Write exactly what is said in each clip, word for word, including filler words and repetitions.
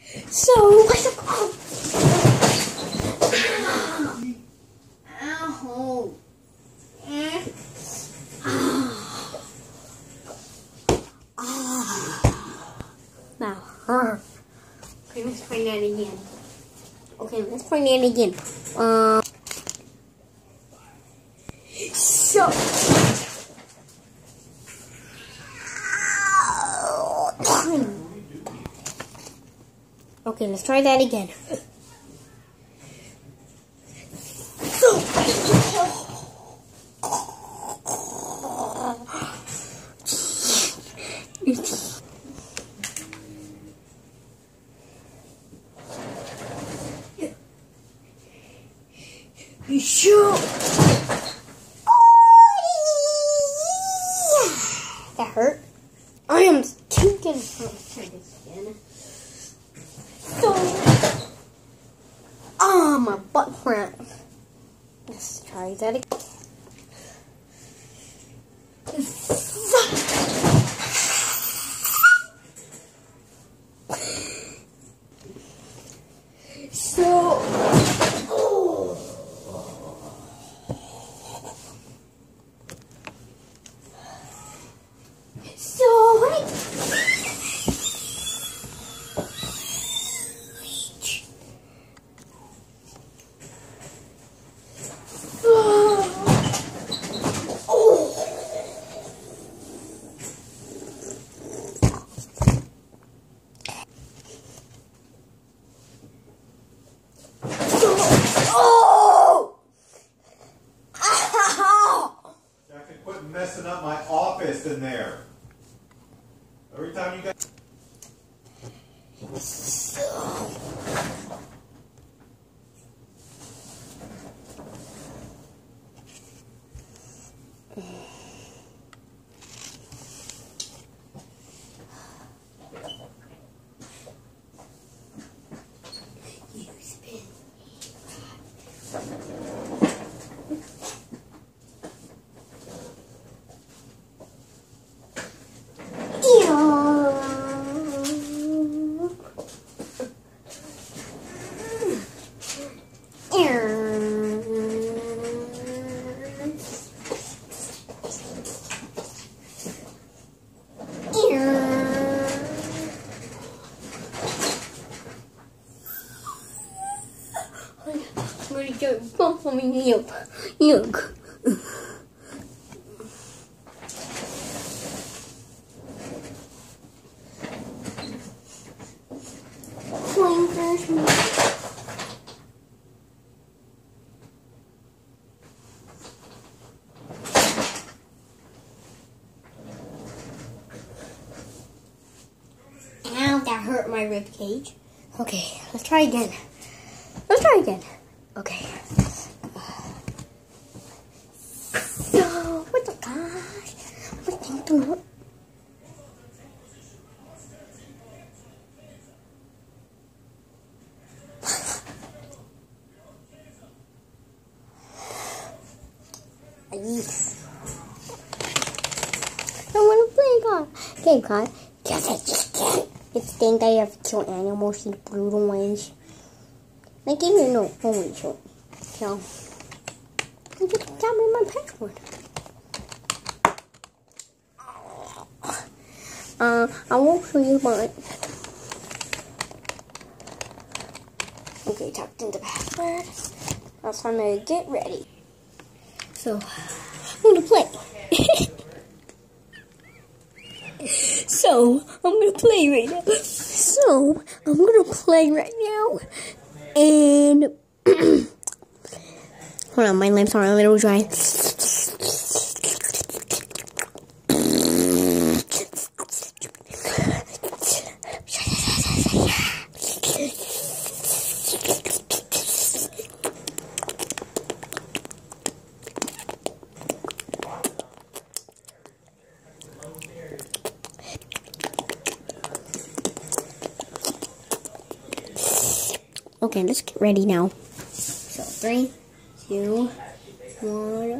So, what's up? Ow. Now, okay, let's try that again. Okay, let's try that again. Um, so. Okay, let's try that again. So. You sure? That hurt. I am taking again. So, ah, my butt cramp. Let's try that again. So, oh. So, wait. Messing up my office in there. Every time you guys. Really don't bump on me. Yuck. Yuck. Ow, that hurt my rib cage. Okay, let's try again. Let's try again. Okay. So, what the gosh? What the thing? I want to play God. Game God. Yes, I just can't. It's think I have to kill animals in brutal ways. Like even no only short. So you just tell me my password. Uh I won't show you mine. Okay, typed in the password. That's time to get ready. So I'm gonna play. So I'm gonna play right now. So I'm gonna play right now. And hold on, my lips are a little dry. Okay, let's get ready now. So, three, two, one.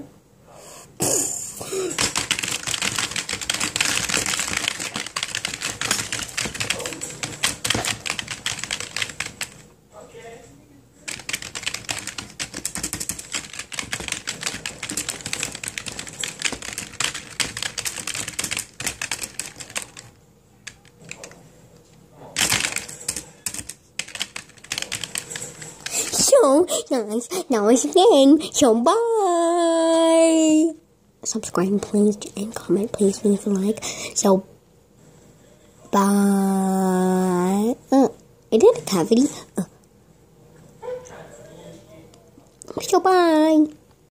So, guys, now it's again. So, bye. Subscribe, please, and comment, please, leave a like. So, bye. Uh, I did a cavity. Uh. So, bye.